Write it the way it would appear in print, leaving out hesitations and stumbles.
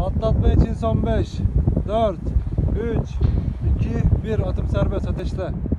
Atlatma için son 5, 4, 3, 2, 1. Atım serbest, ateşle.